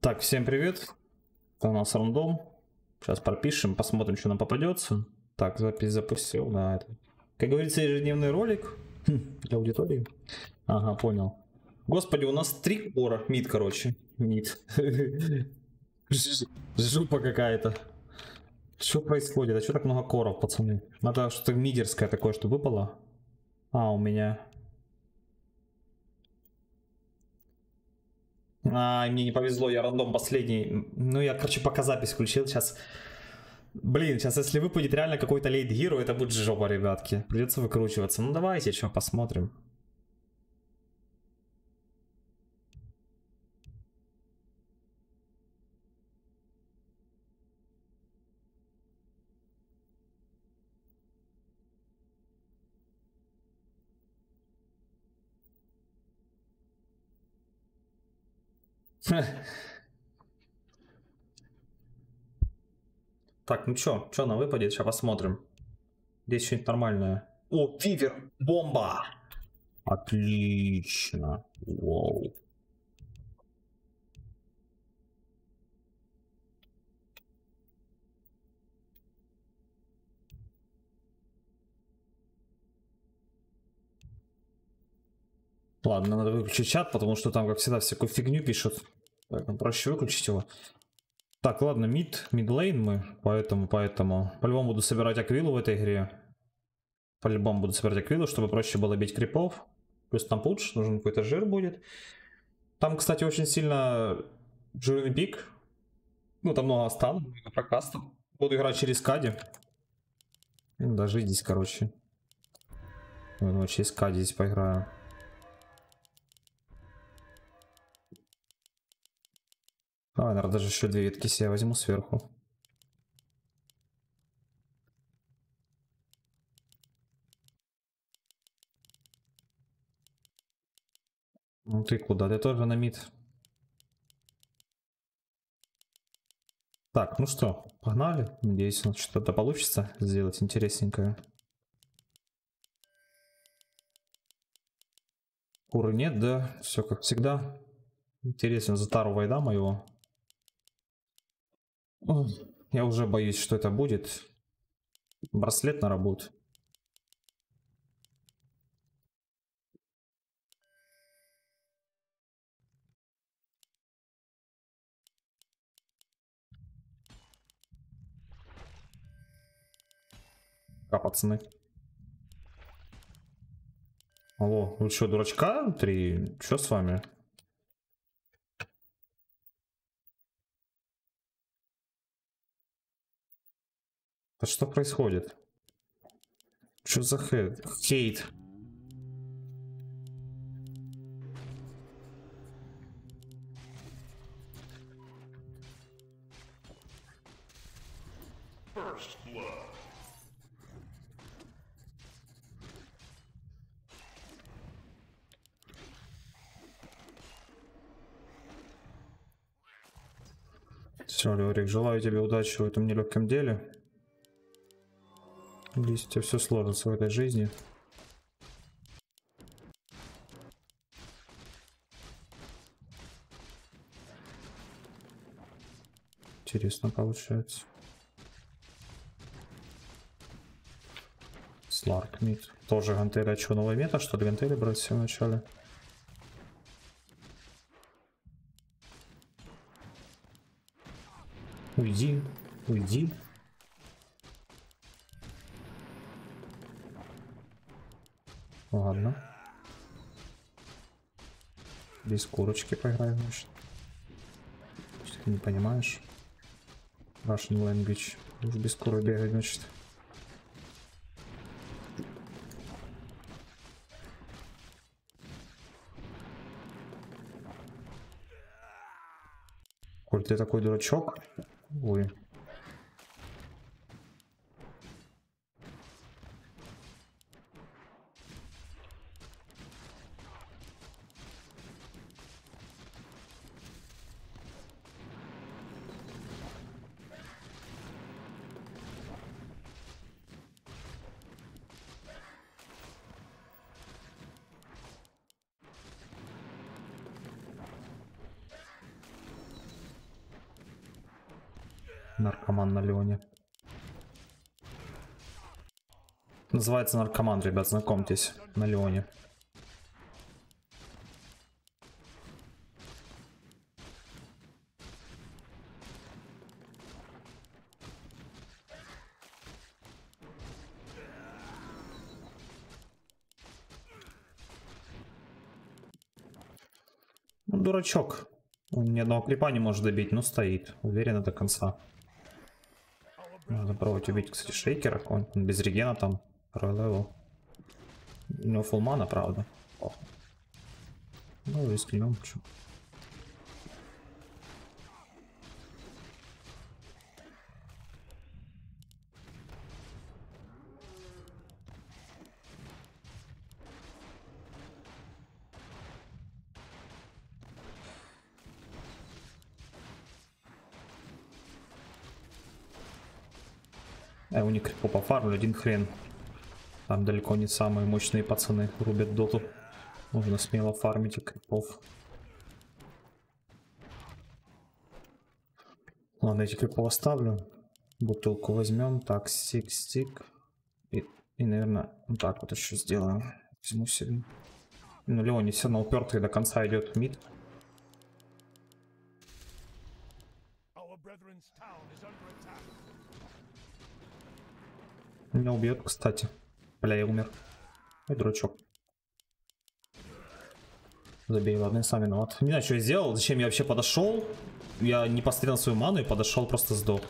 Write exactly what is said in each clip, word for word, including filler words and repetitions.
Так, всем привет. Это у нас рандом. Сейчас пропишем, посмотрим, что нам попадется. Так, запись запустил, да. Это, как говорится, ежедневный ролик для аудитории. Ага, понял. Господи, у нас три кора. Мид, короче. Мид. Жопа какая-то. Что происходит? А что так много коров, пацаны? Надо что-то мидерское такое, что выпало. А, у меня... А, мне не повезло, я рандом последний. Ну, я, короче, пока запись включил. Сейчас... Блин, сейчас если выпадет реально какой-то лейт гиро, это будет жопа, ребятки. Придется выкручиваться. Ну, давайте еще посмотрим. Так, ну чё, чё нам выпадет? Сейчас посмотрим. Здесь что-нибудь нормальное. О, Вивер! Бомба! Отлично. Воу. Ладно, надо выключить чат, потому что там, как всегда, всякую фигню пишут. Поэтому проще выключить его. Так, ладно, мид, мидлейн мы, поэтому, поэтому. По-любому буду собирать аквилу в этой игре. По-любому буду собирать аквилу, чтобы проще было бить крипов. Плюс там пудж, нужен какой-то жир будет. Там, кстати, очень сильно жирный пик. Ну, там много стан, много прокастов. Буду играть через кади. Ну, даже здесь, короче. Ну, через кади здесь поиграю. Давай, наверное, даже еще две ветки себе возьму сверху. Ну ты куда? Ты тоже на мид. Так, ну что, погнали. Надеюсь, что-то получится сделать интересненькое. Куры нет, да? Все как всегда. Интересен Затару Вайда моего. Ой, я уже боюсь, что это будет. Браслет на работу. А, пацаны. Алло, вы что, дурачка? Три, что с вами? А что происходит? Что за хейт? Хейт. Все, Леорик, желаю тебе удачи в этом нелегком деле. Надеюсь, у тебя все сложится в этой жизни. Интересно получается. Сларк мид. Тоже гантели. А что, новая мета, что ли? Гантели брать все в начале? Уйди, уйди. Ладно. Без курочки поиграем, значит. Что ты не понимаешь? Russian language. Уж без куры бегать, значит. Коль ты такой дурачок. Ой. Наркоман на Леоне. Называется наркоман, ребят, знакомьтесь, на Леоне. Ну, дурачок. Он ни одного крипа не может добить, но стоит. Уверенно до конца. Надо пробовать убить, кстати, шейкера. Он, он без регена там. Второй левел. У него фулл мана, правда. О. Ну, рискнем. А у них крипо пофармлю, один хрен. Там далеко не самые мощные пацаны рубят доту. Можно смело фармить и крипов. Ладно, эти крипов оставлю. Бутылку возьмем. Так, стик, стик. И, и наверное, вот так вот еще сделаем. Возьму себе. Ну, Леони все равно упертый до конца идет в мид. Меня убьет, кстати. Бля, я умер. Ой, дурачок. Забей, ладно, я сам виноват. Не знаю, что я сделал, зачем я вообще подошел. Я не посмотрел на свою ману и подошел, просто сдох.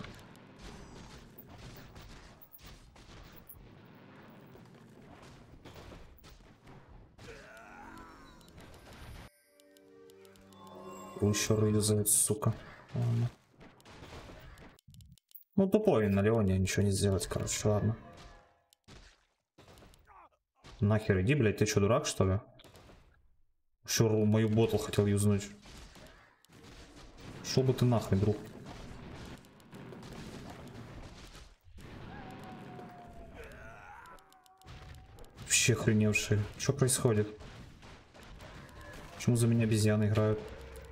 Еще юзает, сука. Ладно. Ну, тупой на Леоне, ничего не сделать, короче, ладно. Нахер иди, блядь, ты что, дурак, что ли? Еще мою ботл хотел юзнуть. Шел бы ты нахрен, друг. Вообще охреневшие. Что происходит? Почему за меня обезьяны играют?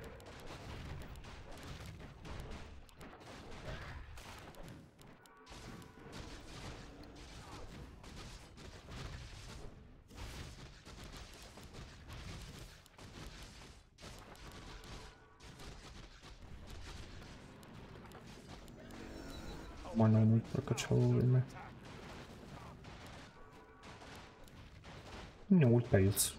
Нормально он прокачал время. У меня ульт появится.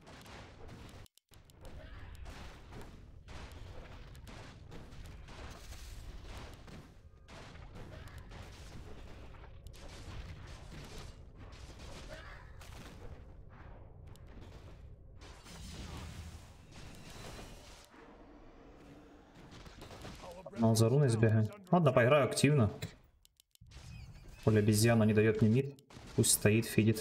Погнал за руной сбегать. Ладно, поиграю активно. Поле обезьяна не дает мне мид. Пусть стоит, фидит.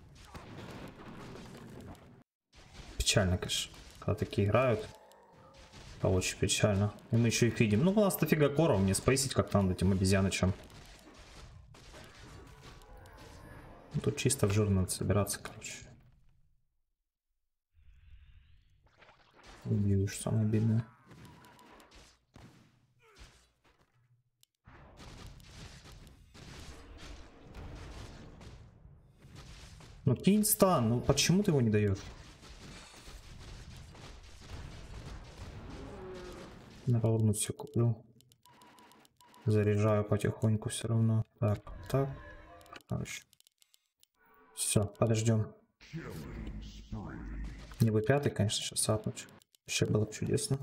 Печально, конечно, когда такие играют. Это очень печально. И мы еще и фидим. Ну, у нас дофига коров, мне спейсить как-то над этим обезьяночем. Тут чисто в жир надо собираться, короче. Убью, что самое обидное. Ну кинь стан, ну почему ты его не даешь? Наверное, все куплю. Заряжаю потихоньку все равно. Так, так. Короче. Все, подождем. Не бы пятый, конечно, сейчас апнуть. Вообще было бы чудесно.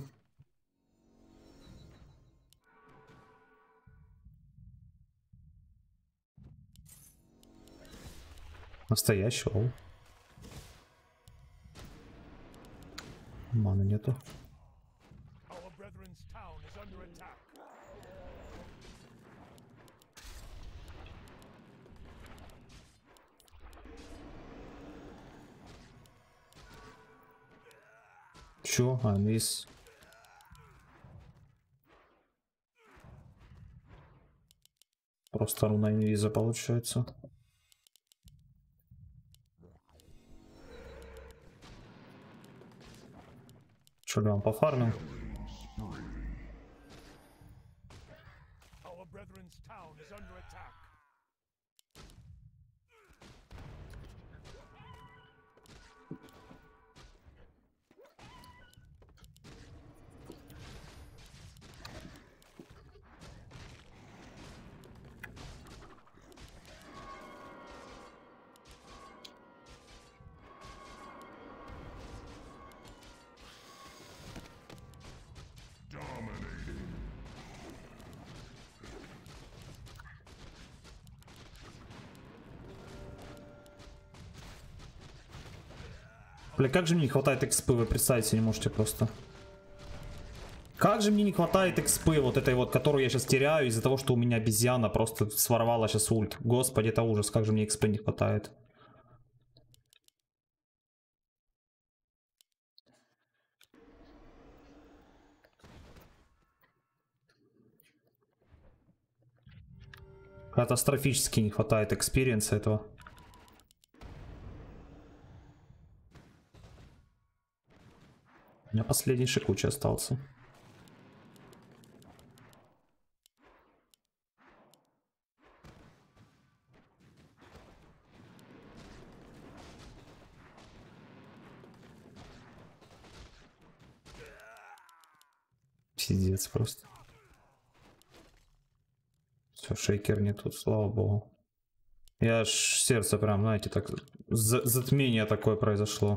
Настоящий лол. Маны нету. Чё? А, инвиз. Просто руна инвиза получается. Чё ли он пофармил? Бля, как же мне не хватает экспы, вы представить себе не можете просто. Как же мне не хватает экспы, вот этой вот, которую я сейчас теряю из-за того, что у меня обезьяна просто своровала сейчас ульт. Господи, это ужас, как же мне экспы не хватает. Катастрофически не хватает экспириенса этого. У меня последний шикучий остался. Пиздец просто. Все, шейкер не тут, слава богу. Я аж сердце прям, знаете, так затмение такое произошло.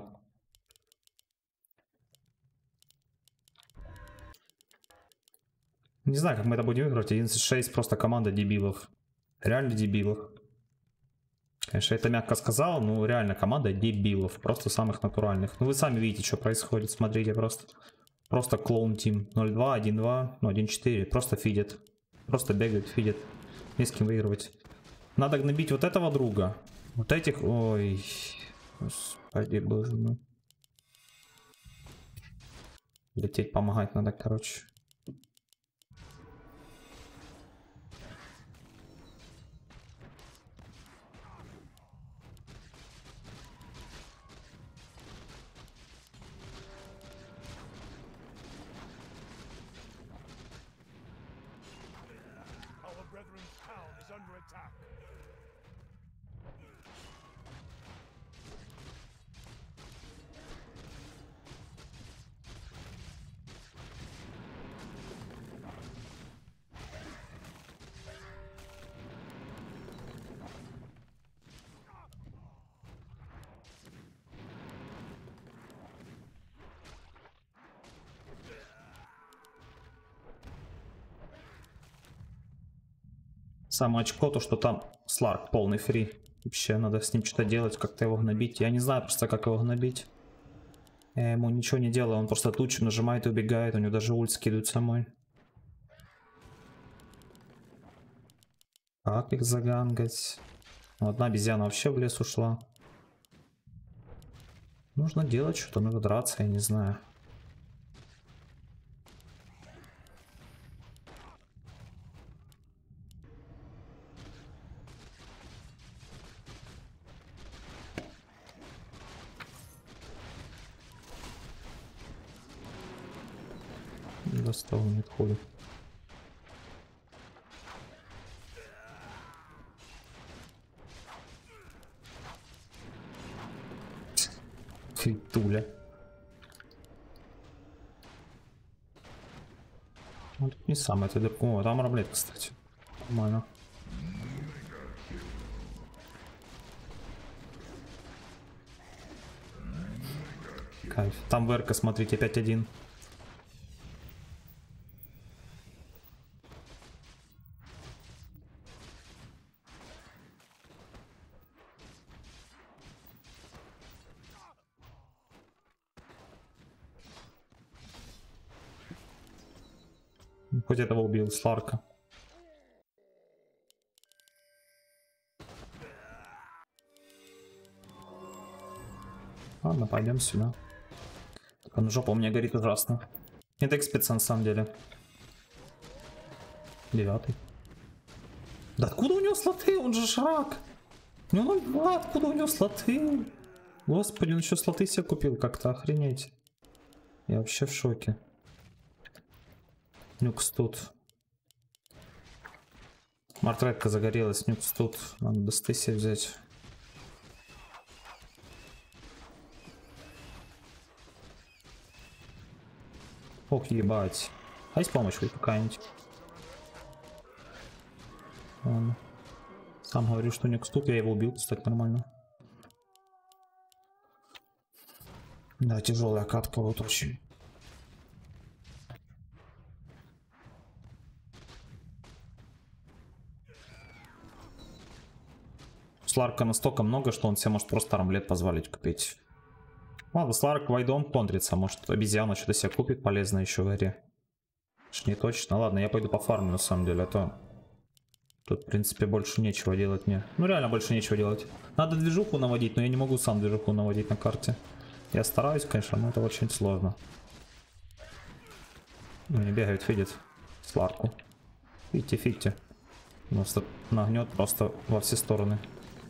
Не знаю, как мы это будем играть. одиннадцать шесть просто команда дебилов. Реально дебилов. Конечно, это мягко сказал, но реально команда дебилов. Просто самых натуральных. Ну вы сами видите, что происходит. Смотрите, просто. Просто клоун тим. ноль два, один два, ну один четыре. Просто фидят. Просто бегают, фидят. Не с кем выигрывать. Надо гнобить вот этого друга. Вот этих... Ой... Господи, боже мой. Лететь помогать надо, короче. Самое очко, то что там Сларк полный фри. Вообще надо с ним что-то делать, как-то его гнобить. Я не знаю просто, как его гнобить. Я ему ничего не делаю, он просто тучу нажимает и убегает. У него даже ульт скидывает самой. Как их загангать? Ну, одна обезьяна вообще в лес ушла. Нужно делать что-то, нужно драться, я не знаю. Достал, не отходит. Фитуля. Ну, тут не самое это далеко. О, там рамлет, кстати. Нормально. Кайф. Там ВРК, смотрите, пять один. Хоть этого убил Сларка. Ладно, пойдем сюда. Он жопа у меня горит ужасно. Это экспец на самом деле. Девятый. Да откуда у него слоты? Он же шрак. Ну ноль два, откуда у него слоты? Господи, он еще слоты себе купил как-то, охренеть. Я вообще в шоке. Нюкс тут. Мартретка загорелась, нюкс тут. Надо до стеси взять. Ох, ебать. А есть помощь хоть какая-нибудь? Ладно. Сам говорю, что нюкс тут. Я его убил, кстати, нормально. Да, тяжелая катка вот очень. Сларка настолько много, что он себе может просто армлет позволить купить. Ладно, Сларк вайдом контрится, может обезьяна что-то себе купит полезное еще в игре. Не точно. Ладно, я пойду по фарму на самом деле, а то тут в принципе больше нечего делать мне. Ну реально больше нечего делать. Надо движуху наводить, но я не могу сам движуху наводить на карте. Я стараюсь, конечно, но это очень сложно. Ну, не бегает, видит Сларку. Фигте, фигте. Просто нагнет просто во все стороны.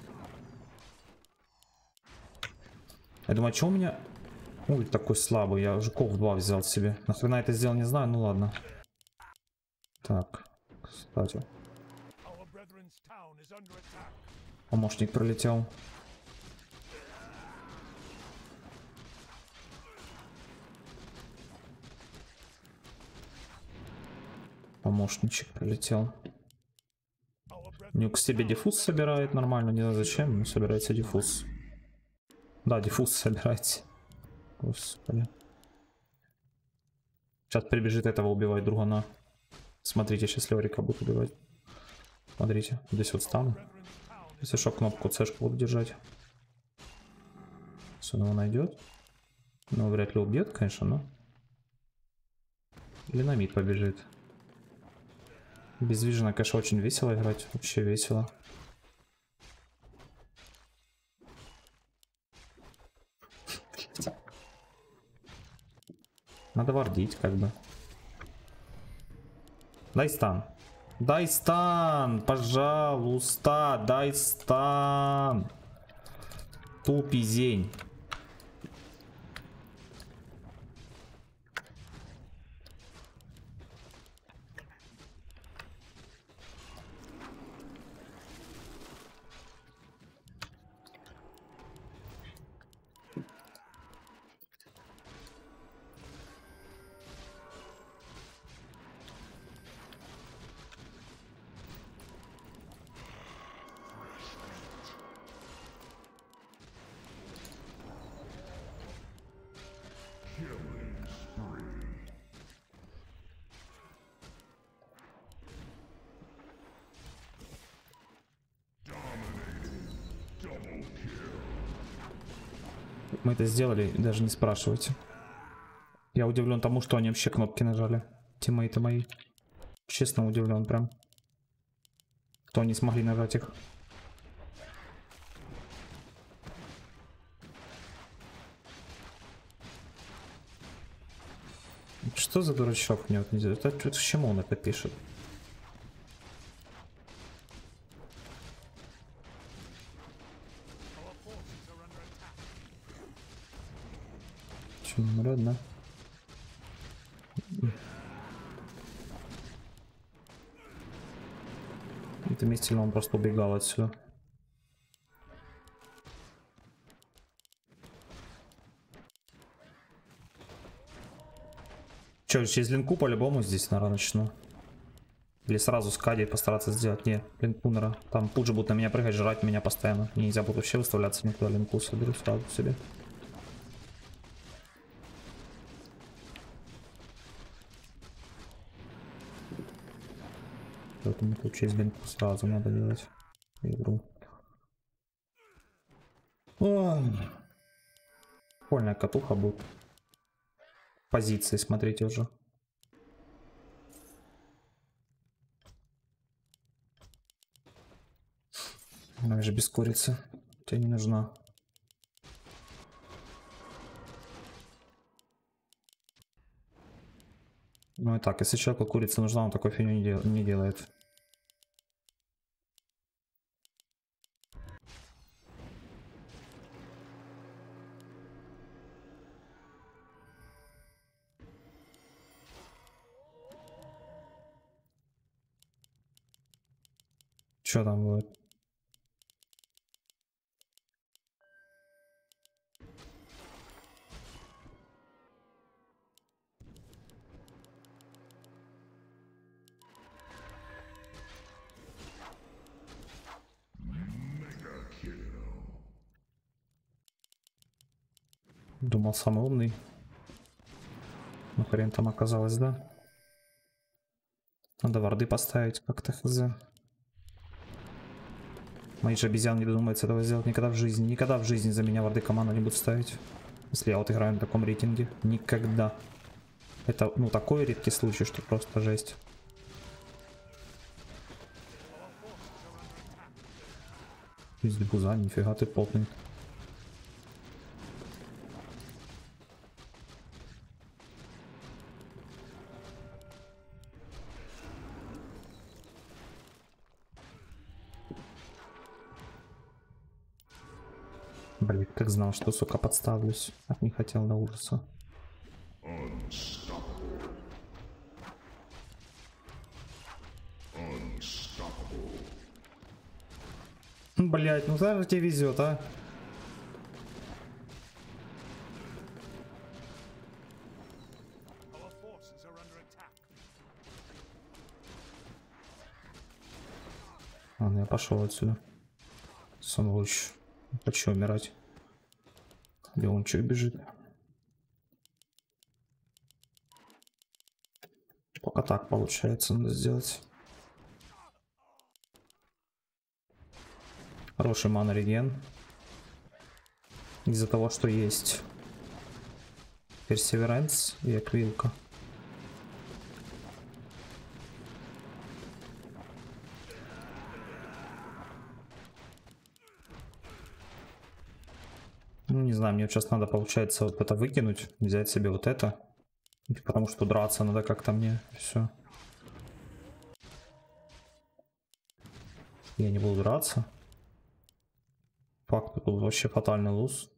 Я думаю, а что у меня ульт такой слабый? Я жуков два взял себе. Нахрена это сделал, не знаю, ну ладно. Так, кстати. Помощник пролетел. Помощничек пролетел. Нюк себе диффуз собирает нормально, не знаю зачем, но собирается диффуз. Да, диффуз собирается. Господи. Сейчас прибежит этого убивать другана. Смотрите, сейчас Лерика будет убивать. Смотрите, здесь вот стану. Если что, кнопку цешку буду держать. Если он его найдет. Ну, вряд ли убьет, конечно, но... Или на мид побежит. Без вижена, конечно, очень весело играть. Вообще весело. Надо вардить, как бы. Дай стан. Дай стан, пожалуйста, дай стан. Тупизень. Мы это сделали, даже не спрашивайте. Я удивлен тому, что они вообще кнопки нажали. Тиммейты мои. Честно удивлен прям. Что они смогли нажать их. Что за дурачок мне вот не делает? Это, это чему он это пишет? Че, не умрет, да? Это вместе он просто убегал отсюда. Че, через линку по-любому здесь, наверное, начну. Или сразу с Кади постараться сделать. Не, линку, наверное. Там тут же будут на меня прыгать, жрать меня постоянно. Мне нельзя будет вообще выставляться никуда. Линку соберу сразу себе. Поэтому тут через линку сразу надо делать игру. Прикольная катуха будет. Позиции, смотрите уже. Она же без курицы. Тебе не нужна. Ну и так, если человеку курица нужна, он такой фигню не, дел не делает. Что там будет? Думал, самый умный. Ну хрен там оказалось, да? Надо варды поставить как-то, хз. Мои же обезьяны не додумаются этого сделать никогда в жизни. Никогда в жизни за меня варды команду не будут ставить. Если я вот играю на таком рейтинге. Никогда. Это, ну, такой редкий случай, что просто жесть. Из буза, нифига ты плотный. Блин, как знал, что, сука, подставлюсь. Так не хотел до ужаса. Блять, ну даже тебе везет, а. Ладно, я пошел отсюда. Сволочь. Хочу умирать. Где он что бежит? Пока так получается, надо сделать. Хороший мана реген. Из-за того, что есть персеверанс и аквилка. Ну, не знаю, мне сейчас надо, получается, вот это выкинуть, взять себе вот это. Потому что драться надо как-то мне. Все. Я не буду драться. Факт, тут вообще фатальный луз.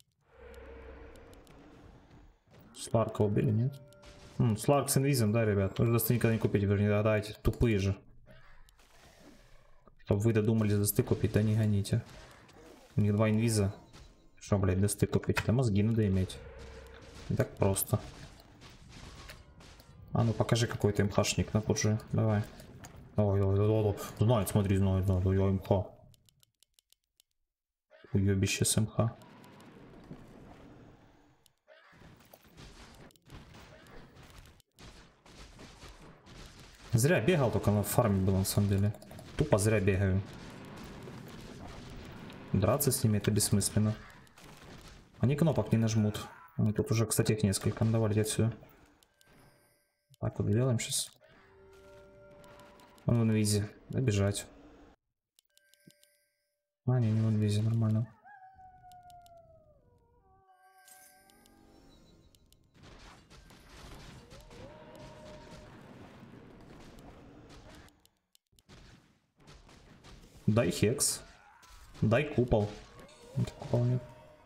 Сларка убили, нет? М, Сларк с инвизом, да, ребят? Вы досты никогда не купите, вернее, дайте, тупые же. Чтобы вы додумались досты купить, да не гоните. У них два инвиза. Что, блядь, досты купить? Это мозги надо иметь. Не так просто. А ну покажи какой-то имхашник на пудже. Давай. Ой, ой, ой, ой, знает, смотри, знает, знает, ой, ой, имха. Уебище с МХ. Зря бегал, только на фарме был на самом деле. Тупо зря бегаю. Драться с ними это бессмысленно. Они кнопок не нажмут. Они тут уже, кстати, их несколько. Ну, давайте отсюда. Так вот делаем сейчас. Он в инвизе. Добежать. А, не, не в инвизе, нормально. Дай хекс. Дай купол. Купол нет.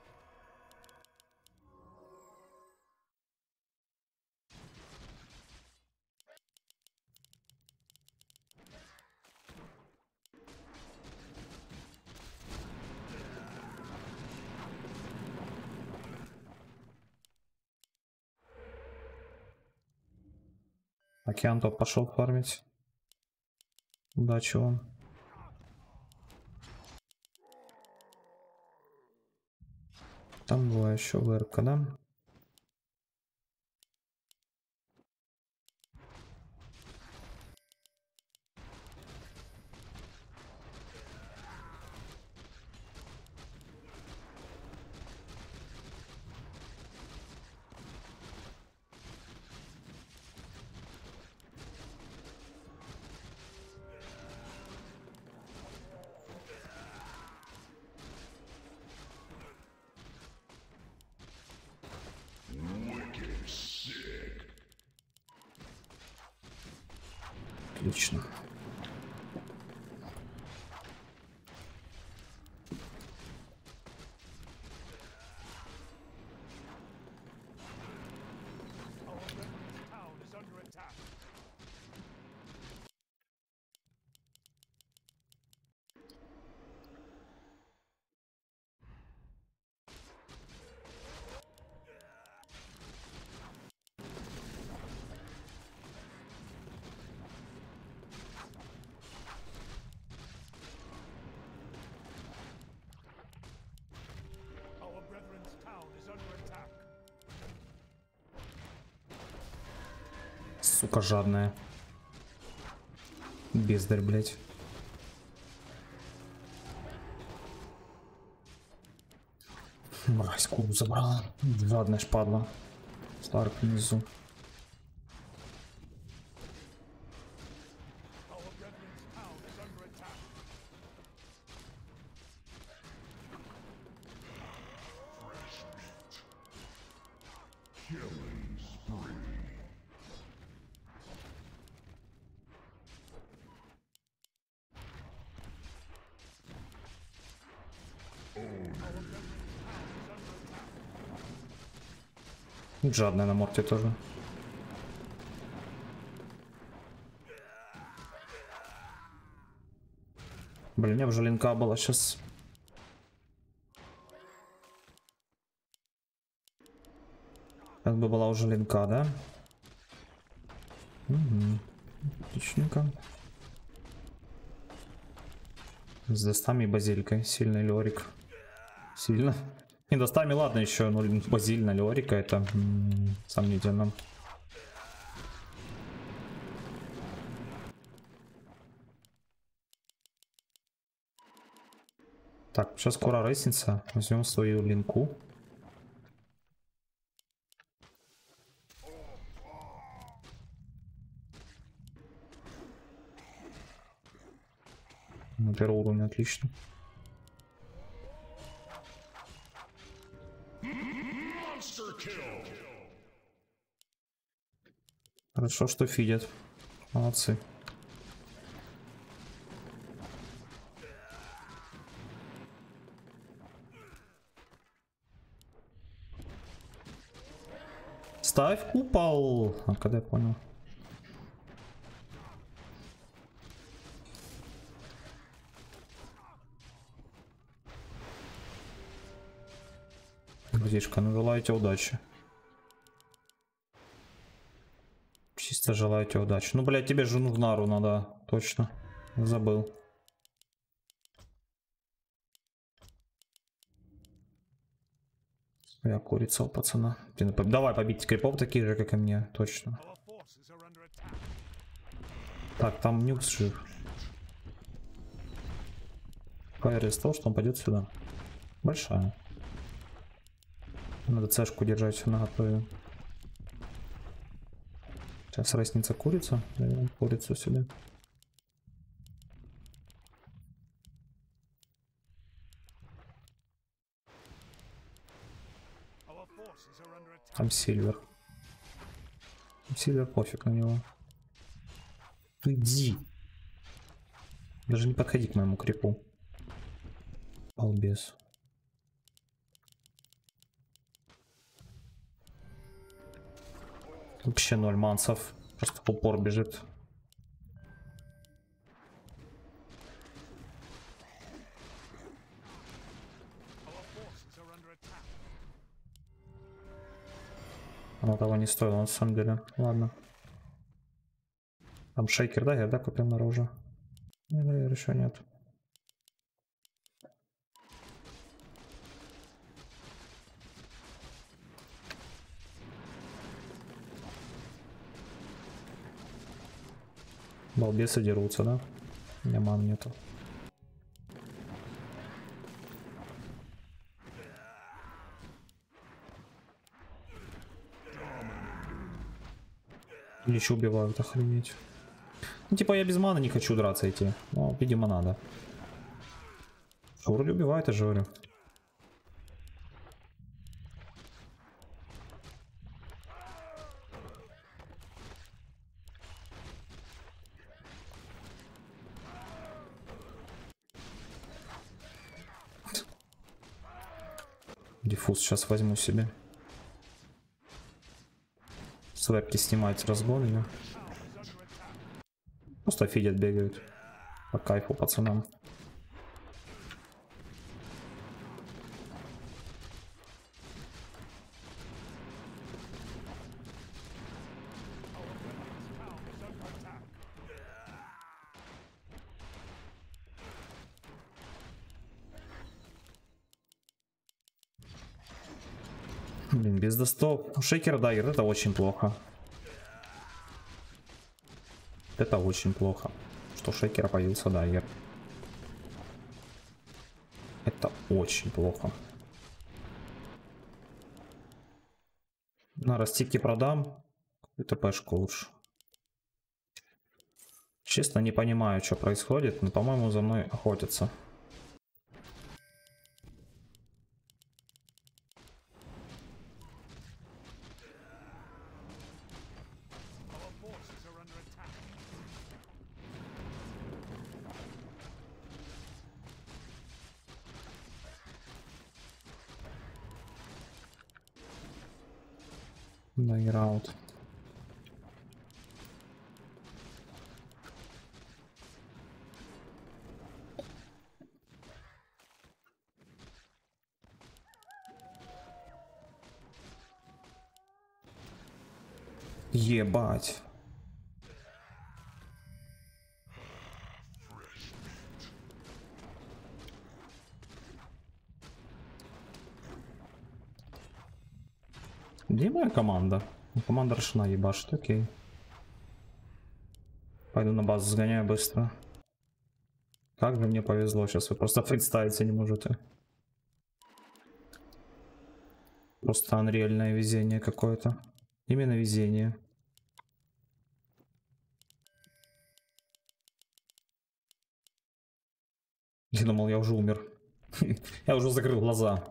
Океан топ пошел фармить. Удачи вам. Там была еще ВРК, да? Отлично. сука, жадная. Бездарь, блядь. Мразь, куру забрала. Жадная шпадла. Старк внизу. Жадная на морте тоже. Блин, у меня уже линка была сейчас. Как бы была уже линка, да? Угу. Отличненько. С достами и базиликой. Сильный лёрик. Сильно. И достами, ладно, еще, но базиль на лёрика это м-м, сомнительно. Так, сейчас скоро рейсница. Возьмем свою линку. На первом уровне отлично. Хорошо, что фидят. Молодцы. Ставь купол. А когда я понял? Братишка, ну желаю тебе удачи. Чисто желаю тебе удачи. Ну, блядь, тебе жену в нару надо. Точно. Забыл. Я курица у пацана. Давай побить крипов такие же, как и мне. Точно. Так, там нюкс жив. Фаер из того, что он пойдет сюда. Большая. Надо цешку держать на готове. Сейчас растница курица. Наверное, курицу себе. Там Сильвер. Сильвер пофиг на него. Иди. Даже не подходи к моему крипу. Балбес. Вообще ноль мансов. Просто в упор бежит. Оно того не стоило на самом деле. Ладно. Там шейкер, да? Я да купил на оружие. Не, наверное, еще нет. Балбесы дерутся, да? У меня ман нету. Еще убивают, охренеть. Ну, типа, я без маны не хочу драться идти. Но, видимо, надо. Что, вроде убивает, я же говорю. Диффуз сейчас возьму себе. Свепки снимать разгонами. Просто фидят, бегают. По кайфу пацанам. Блин, без достов. Шейкер дагер, это очень плохо. Это очень плохо. Что шейкера появился дайер. Это очень плохо. На растики продам. Это пешку лучше. Честно, не понимаю, что происходит, но, по-моему, за мной охотятся. Дайраут. Ебать. Где моя команда? Команда решена ебашит, окей. Пойду на базу сгоняю быстро. Как же мне повезло, сейчас вы просто представить себе не можете. Просто анреальное везение какое-то. Именно везение. Я думал, я уже умер. Я уже закрыл глаза.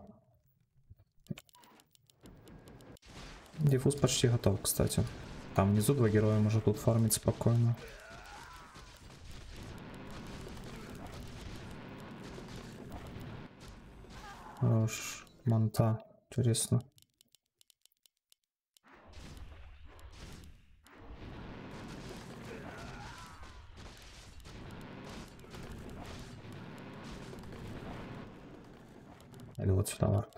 Диффуз почти готов, кстати. Там внизу два героя, может тут фармить спокойно. Хорош. Манта. Интересно. Или вот сюда варп.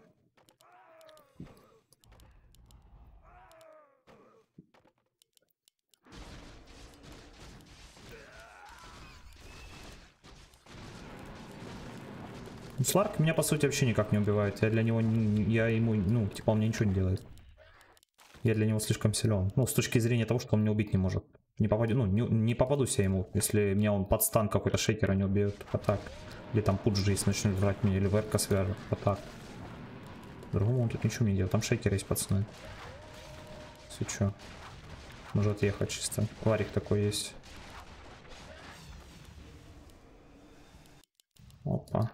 Сларк меня по сути вообще никак не убивает. Я для него, я ему, ну, типа он мне ничего не делает. Я для него слишком силен. Ну, с точки зрения того, что он меня убить не может. Не попаду, ну, не, не попадусь я ему, если меня он под стан какой-то шейкера не убьет. А так. Или там пуджи есть, начнет брать меня, или верка свяжет. А так. Другому он тут ничего не делает. Там шейкер есть, пацаны. Если что. Может ехать чисто. Ларик такой есть. Опа.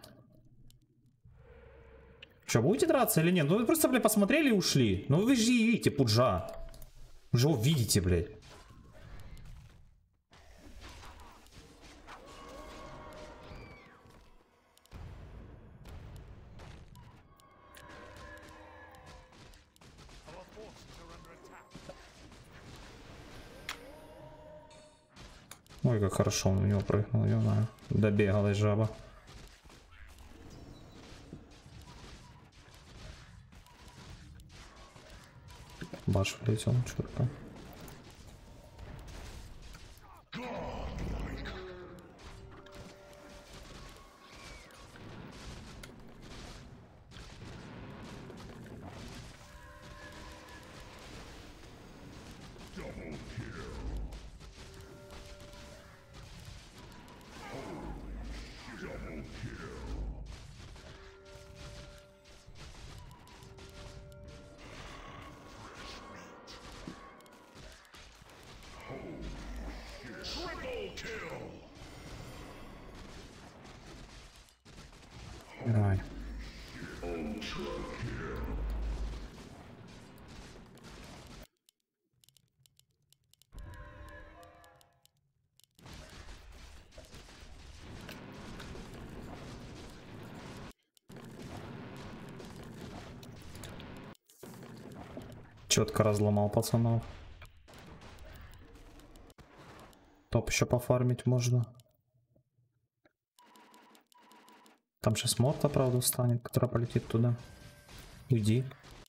Что, будете драться или нет? Ну вы просто, блядь, посмотрели и ушли. Ну вы же видите, пуджа. Вы же его видите, блядь. Ой, как хорошо он у него прыгнул, не знаю. Добегалась жаба. Баш влетел, чурка. Давай. Четко разломал пацанов. Топ еще пофармить можно. Там сейчас Морта, правда, встанет, которая полетит туда. Уйди.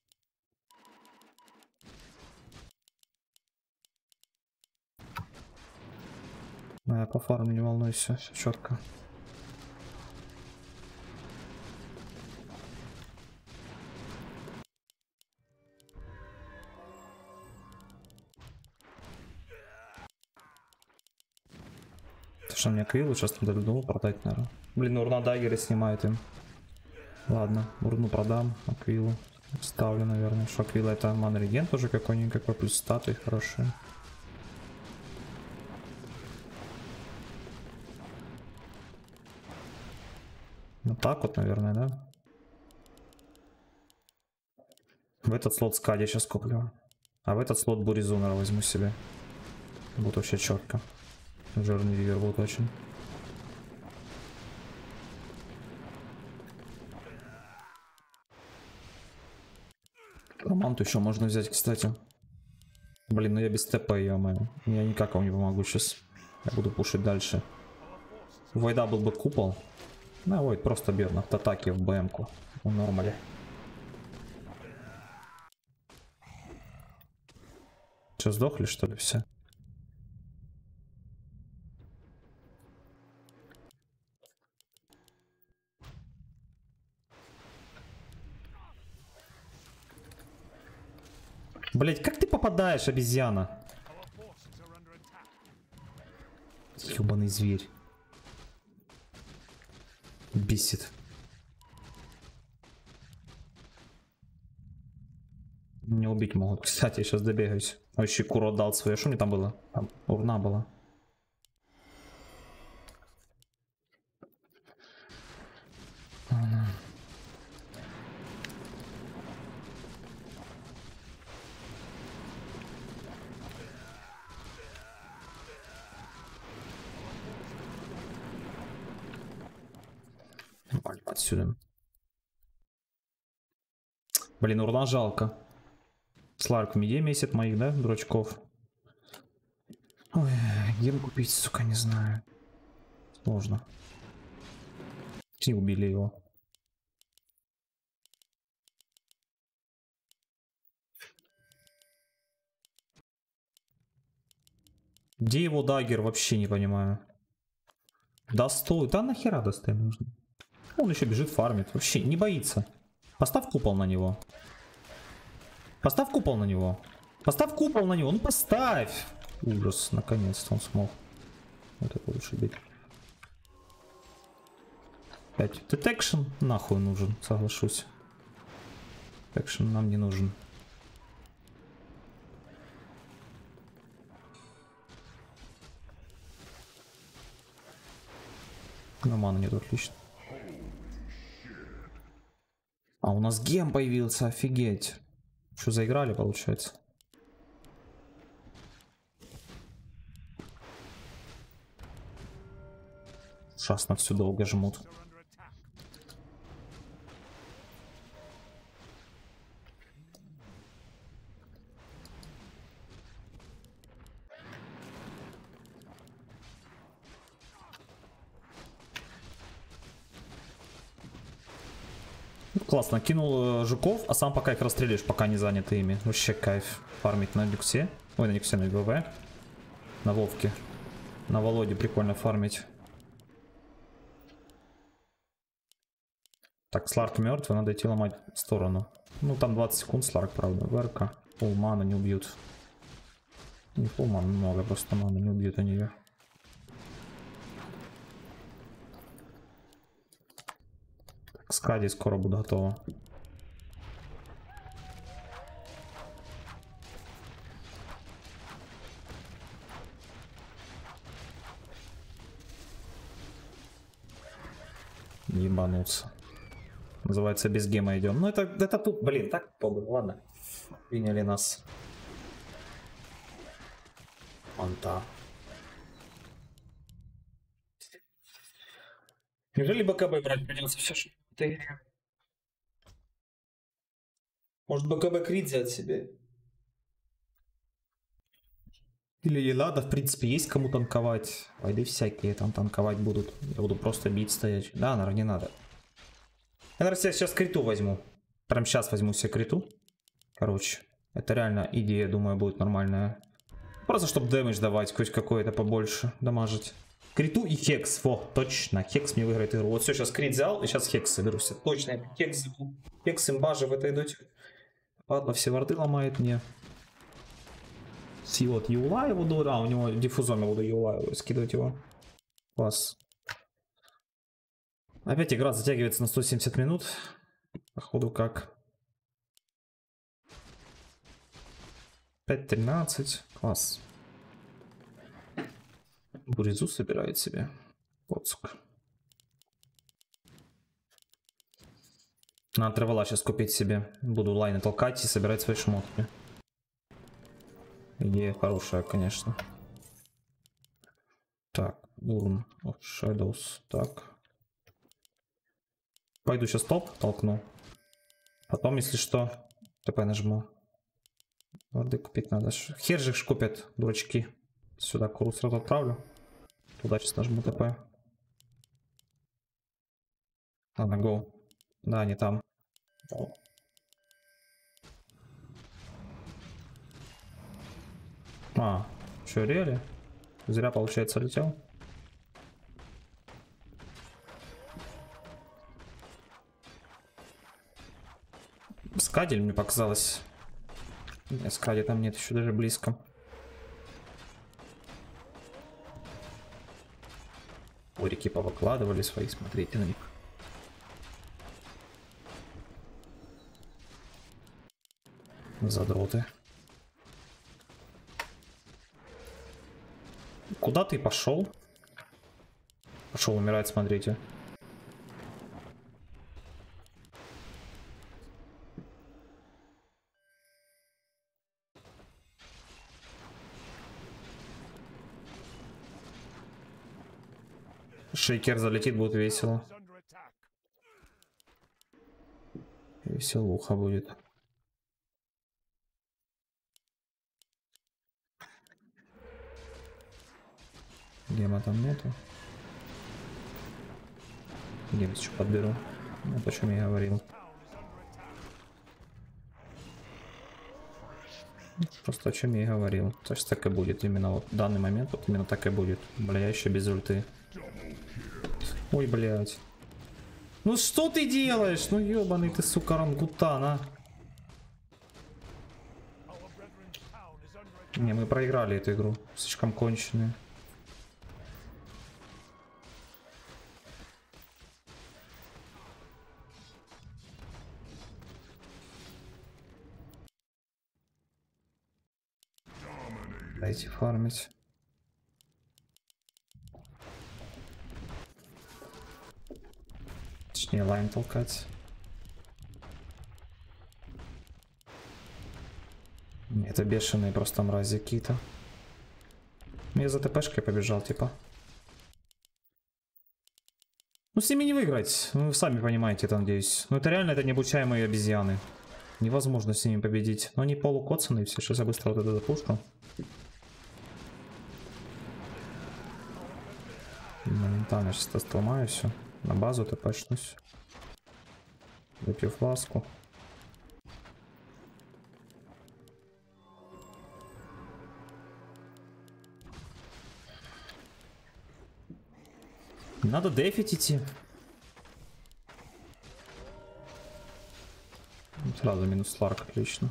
А я пофармлю, не волнуйся, все четко. То, что мне Аквилу сейчас надо Льду продать, наверное. Блин, урна даггеры снимает им. Ладно, урну продам, Аквилу ставлю, наверное. Что Аквила это ман-реген тоже какой-никакой, плюс статуи хорошие. Ну так вот, наверное, да? В этот слот Скади сейчас куплю. А в этот слот Буризунера возьму себе. Будет вообще четко. Жирный вивер будет очень. Романту еще можно взять, кстати. Блин, ну я без ТП, ё-моё. Я никак вам не помогу сейчас. Я буду пушить дальше. У Войда был бы купол. Ну, Войд просто бьет на автоатаке в БМ-ку. В нормале. Че, сдохли, что ли, все? Блять, как ты попадаешь, обезьяна? Ёбаный зверь. Бесит. Не убить могут. Кстати, я сейчас добегаюсь. А еще Куро отдал свое. Что мне там было? Там урна была. Отсюда. Блин, урна жалко. Сларк в миде месяц моих, да, дурачков? Ой, ген купить, сука, не знаю. Сложно. Не убили его. Где его даггер, вообще не понимаю. Да стой, да нахера достать нужно? Он еще бежит, фармит, вообще не боится. Поставь купол на него. Поставь купол на него. Поставь купол на него, ну поставь. Ужас, наконец-то он смог. Вот это лучше бить. Опять детекшн нахуй нужен, соглашусь. Детекшн нам не нужен. Ну, мана нет, отлично. А у нас гем появился, офигеть. Что, заиграли, получается? Ужасно все долго жмут. Классно, кинул э, жуков, а сам пока их расстреливаешь, пока не заняты ими. Вообще кайф. Фармить на Люксе. Ой, на Люксе, на ВВ. На Вовке. На Володе прикольно фармить. Так, Сларк мертвый, надо идти ломать в сторону. Ну, там двадцать секунд Сларк, правда. ВРК. Пол мана не убьют. Не пол мана, много, просто мана не убьют они ее. Скади скоро будет готово. Ебануться. Называется, без гема идем. Ну это, это тут, блин, так побыл. Ладно. Приняли нас. Анта. Неужели БКБ брать придется все, что в этой игре? Может БКБ крит взять себе? Или не надо, в принципе, есть кому танковать. Вайды всякие там танковать будут. Я буду просто бить стоять. Да, наверное, не надо. Я, наверное, сейчас криту возьму. Прям сейчас возьму себе криту. Короче, это реально идея, думаю, будет нормальная. Просто чтобы дэмэдж давать, хоть какой-то побольше дамажить. Криту и хекс. Во, точно. Хекс мне выиграет игру. Вот все, сейчас крит взял, и сейчас хекс соберусь. Точно, я хекс забыл. Хекс имба же в этой доте. Ладно, все варды ломает мне. Си вот Юла я буду, а у него диффузом я буду Юла скидывать его. Класс. Опять игра затягивается на сто семьдесят минут. Походу как. пять тринадцать. Класс. Буризу собирает себе. Поцук. Надо тревела сейчас купить себе. Буду лайны толкать и собирать свои шмотки. Идея хорошая, конечно. Так, Burn of Shadows. Так. Пойду сейчас топ толкну. Потом, если что, ТП нажму. Воды купить надо. Хер же их купят, дурачки. Сюда куру сразу отправлю. Туда сейчас нажму ТП. Ладно, go. Да, не там. А, что, реали? Зря, получается, летел. Скадель, мне показалось. Нет, скади там нет, еще даже близко. Орики повыкладывали свои, смотрите на них. Задроты. Куда ты пошел? Пошел умирать, смотрите. Шейкер залетит, будет весело. Веселуха будет. Гема там нету. Гем еще подберу. Ну, почему я говорил. Просто о чем я и говорил. То есть так и будет. Именно вот в данный момент вот именно так и будет. Бля, я еще без ульты. Ой, блядь. Ну что ты делаешь? Ну ебаный ты, сука, рангутан, а. Не, мы проиграли эту игру. Слишком конченые. Дайте фармить. Точнее, лайн толкать. Это бешеные просто мрази какие-то. Я за ТПшкой побежал, типа. Ну, с ними не выиграть. Ну, вы сами понимаете это, надеюсь. Ну, это реально, это необучаемые обезьяны. Невозможно с ними победить. Но они полукоцанные все. Сейчас я быстро вот это запушу. Моментально сейчас сломаю все. На базу ТПшнусь. Выпью фласку. Надо дефить идти. Сразу минус Ларк, отлично.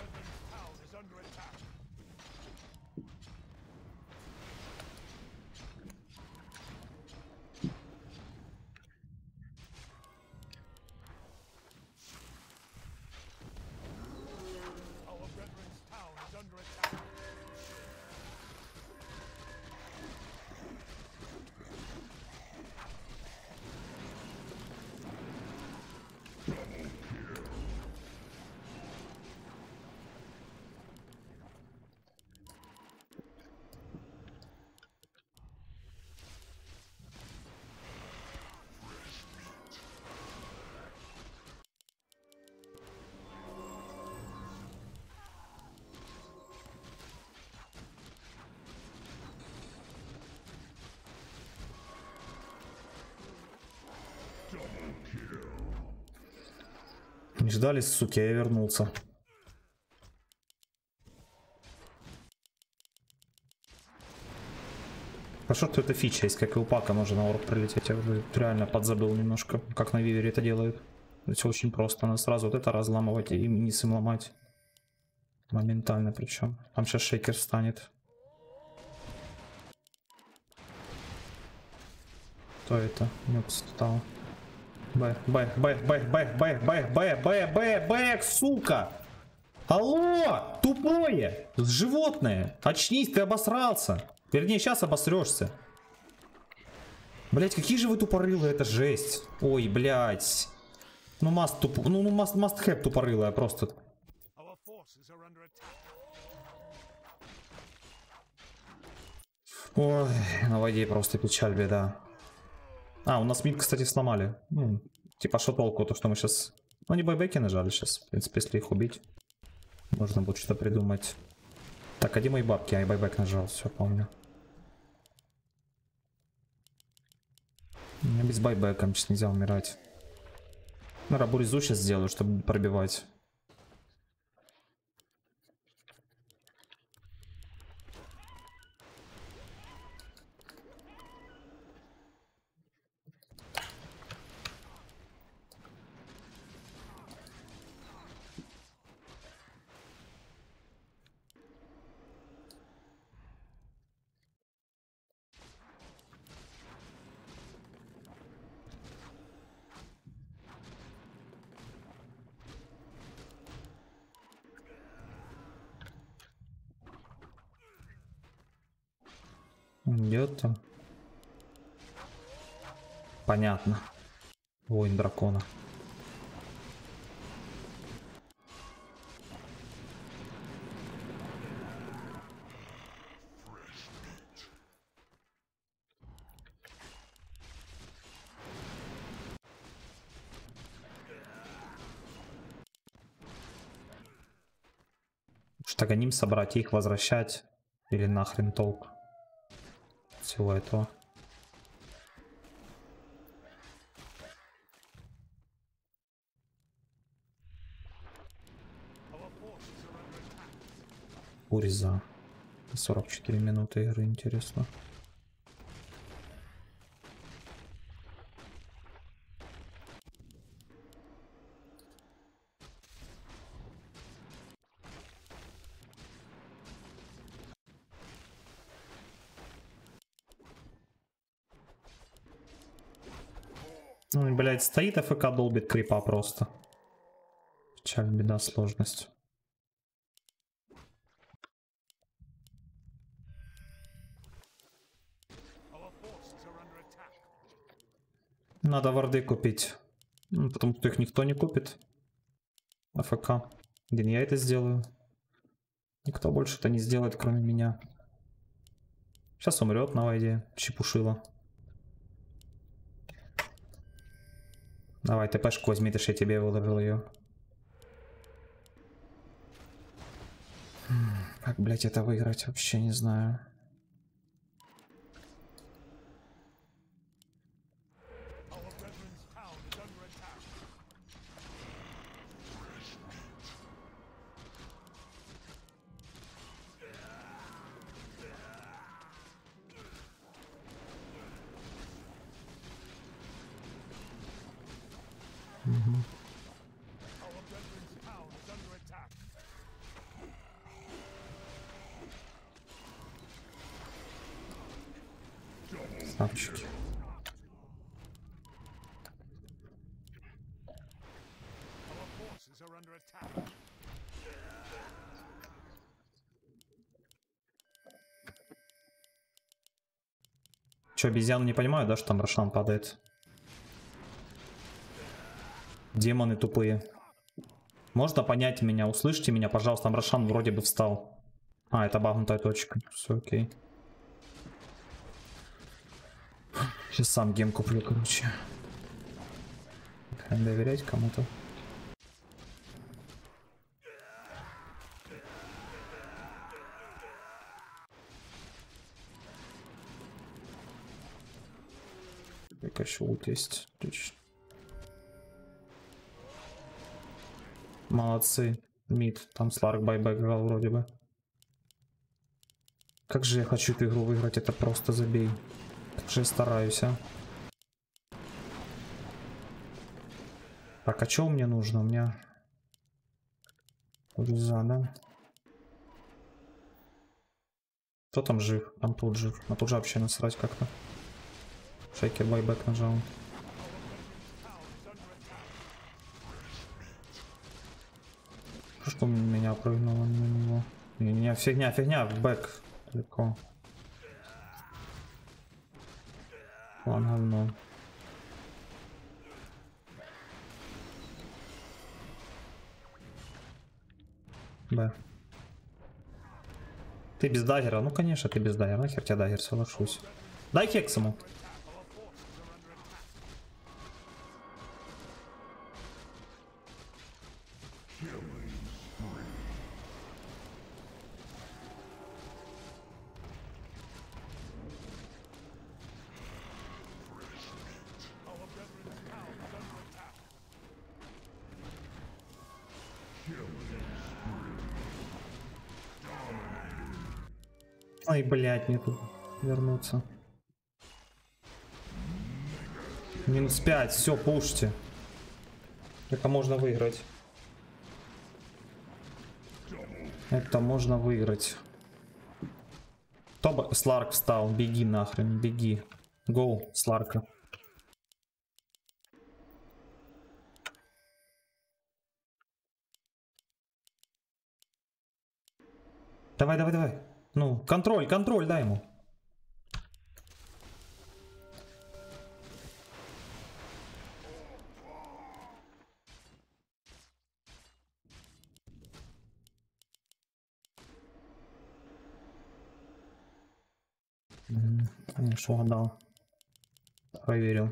Не ждали, суки, я вернулся. Хорошо, что это фича есть, как и у Пака можно на орб прилететь. Я реально подзабыл немножко, как на Вивере это делают. Это очень просто, надо сразу вот это разламывать и минисом ломать. Моментально причем. Там сейчас шейкер встанет. Что это? Нюкс стал. Б, Б, Б, Б, Б, Б, Б, Б, Б, Б, Б, сука! Алло! Тупое! Животное! Очнись, ты обосрался! Вернее, сейчас обосрешься. Блять, какие же вы тупорылые, это жесть. Ой, блять. Ну, маст туп... Ну, ну, маст, маст хэп тупорылая просто. Ой, на воде просто печаль, беда. А, у нас мид, кстати, сломали. Ну, типа, что толку, то, что мы сейчас... Ну, они байбеки нажали сейчас. В принципе, если их убить, можно будет что-то придумать. Так, а где мои бабки? А, я байбек нажал, все, помню. Мне без байбека сейчас нельзя умирать. Ну, рабуризу сейчас сделаю, чтобы пробивать. Идет там. Понятно. Воин дракона. Штагоним собрать и их возвращать. Или нахрен толк всего этого. Уреза. сорок четыре минуты игры, интересно. Ну, блядь, стоит АФК, долбит крипа просто. Печаль, беда, сложность. Надо варды купить. Ну, потому что их никто не купит. АФК. Блин, я это сделаю. Никто больше это не сделает, кроме меня. Сейчас умрет на войде. Чепушила. Давай, ТПшку возьми, ты ж я тебе выложил ее. Как, блять, это выиграть, вообще не знаю. Угу. Ставчики. Че, обезьяну не понимаю, да, что там Рошан падает? Демоны тупые. Можно понять меня, услышьте меня, пожалуйста, там Рошан вроде бы встал. А, это багнутая точка. Все окей. Сейчас сам гем куплю, короче. Доверять кому-то. Как еще ult есть. Отлично. Молодцы. Мид. Там Сларк байбек играл вроде бы. Как же я хочу эту игру выиграть, это просто забей. Как же я стараюсь, а. Так, а что мне нужно? У меня... Уреза, да? Кто там жив? Там тут жив. А тут же вообще насрать как-то. Шейкер байбек нажал. Что меня прыгнуло на него? Не, не, фигня, фигня, бэк. Далеко. Ладно, говно. Б. Ты без даггера? Ну конечно, ты без даггера. Нахер тебя даггер, соглашусь. Дай хекс ему. Ой, блядь, мне тут вернуться. Минус пять, все, пушьте. Это можно выиграть. Это можно выиграть. Тоба, Сларк встал, беги нахрен, беги. Гоу, Сларка. Давай, давай, давай. Ну, контроль, контроль, дай ему. Конечно, угадал. Проверил.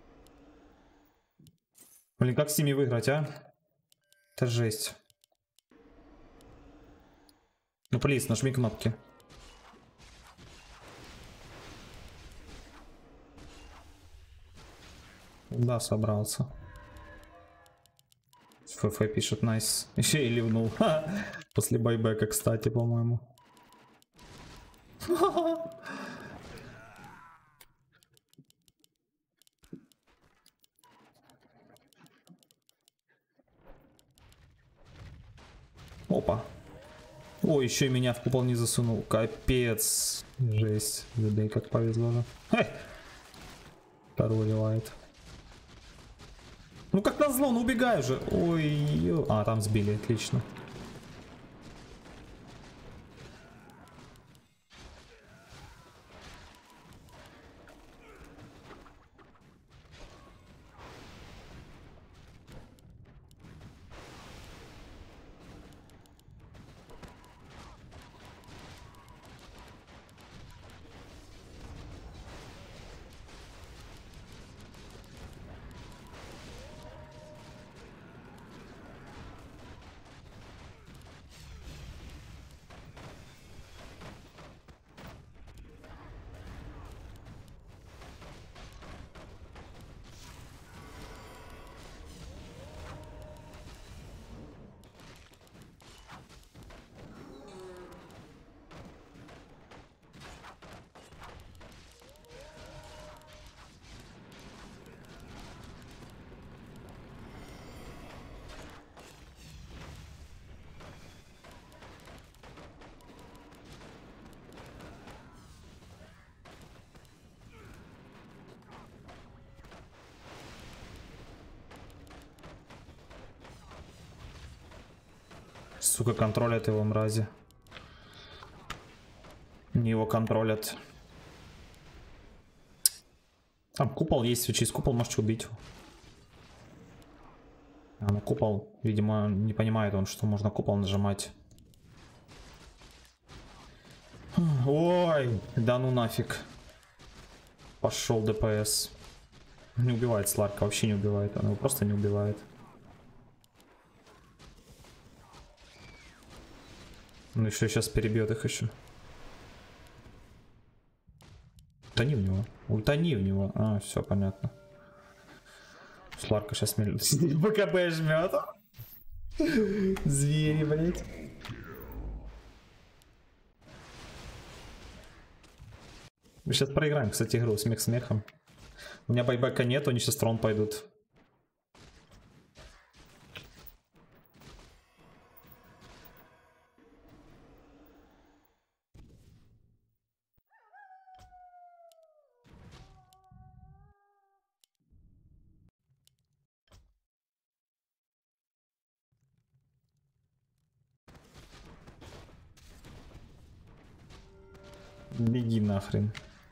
Блин, как с ними выиграть, а? Это жесть. Ну, плиз, нажми кнопки. Да, собрался. ФФ пишет найс. Еще и ливнул. После байбека, кстати, по-моему. Опа. Ой, еще и меня в купол не засунул. Капец. Жесть. Людей как повезло же. Второй ливает. Ну как назло, ну убегай же. Ой, ё... А, там сбили, отлично. Сука, контролят его, мрази. Не его контролят. Там купол есть, через купол можете убить его. А, ну купол, видимо, не понимает он, что можно купол нажимать. Ой, да ну нафиг. Пошел ДПС. Не убивает Сларка, вообще не убивает. Он его просто не убивает. Ну еще сейчас перебьет их еще. Ультани в него. Ультани в него. А, все понятно. Сларка сейчас мель... БКБ жмет. Звери, блять. Мы сейчас проиграем, кстати, игру смех смехом. У меня байбека нет, они сейчас трон пойдут. Беги нахрен.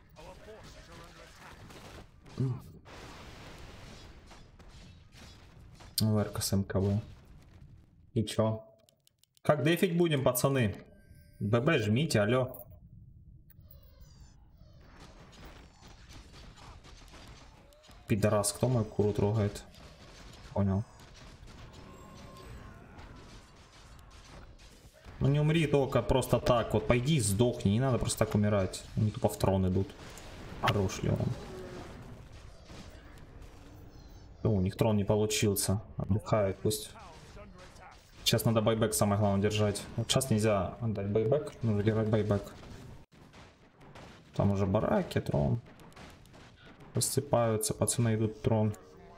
Верка с МКВ. И чё? Как дефить будем, пацаны? ББ жмите, алё. Пидорас, кто мою куру трогает? Понял. Ну не умри только просто так. Вот пойди сдохни, не надо просто так умирать. Они тупо в трон идут. Хорош ли он? О, у них трон не получился. Отдыхает пусть. Сейчас надо байбек самое главное держать. Вот сейчас нельзя отдать байбек, нужно держать байбек. Там уже бараки, трон. Рассыпаются, пацаны идут в трон.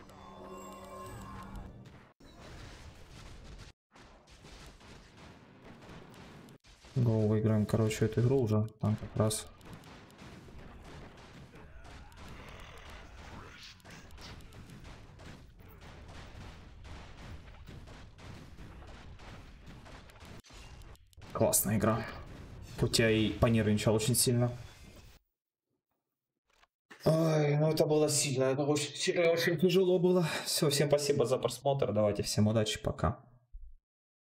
Го, выиграем, короче, эту игру уже. Там как раз. Классная игра. Хоть я и понервничал очень сильно. Ой, ну это было сильно, это очень, очень тяжело было. Все, всем спасибо за просмотр, давайте всем удачи, пока.